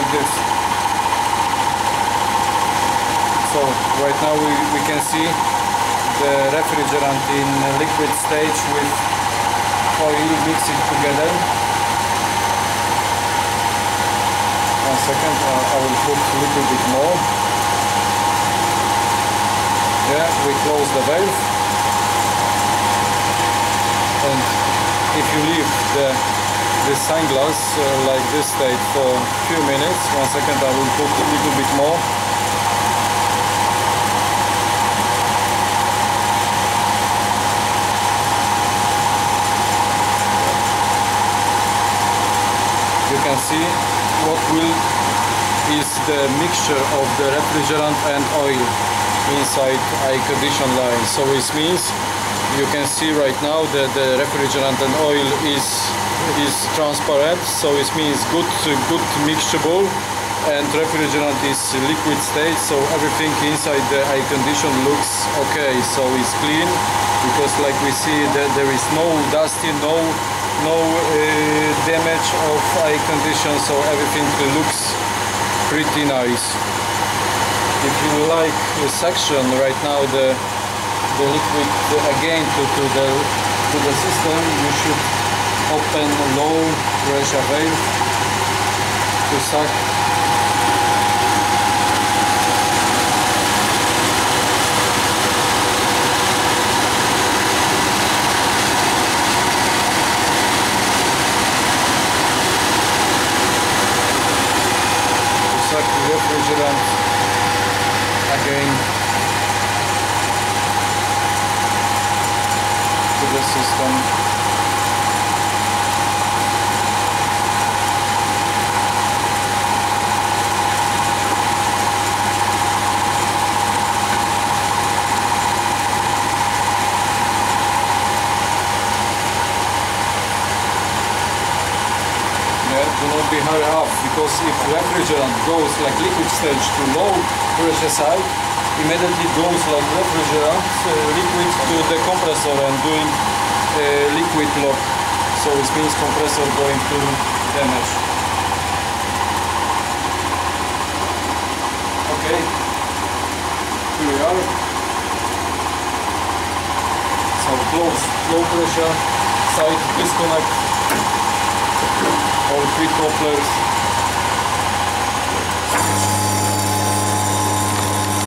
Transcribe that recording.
like this. So right now we can see the refrigerant in liquid stage with oil mixing together. One second, I will put a little bit more. Yeah, we close the valve, and if you leave the sunglass like this state for a few minutes, one second, I will put a little bit more. You can see what is the mixture of the refrigerant and oil inside air condition line. So it means you can see right now that the refrigerant and oil is transparent, so it means good mixable, and refrigerant is liquid state, so everything inside the air condition looks okay. So it's clean, because like we see that there is no dusty, no damage of air condition, so everything looks pretty nice. If you like the section right now, the liquid again to the system, you should open low pressure valve to suck. The refrigerant again to the system. Do not be hurry up, because if refrigerant goes like liquid stage to low pressure side, immediately goes like refrigerant liquid to the compressor and doing liquid lock. So it means compressor going to damage. Okay, here we are. So close low pressure side disconnect. All three couplers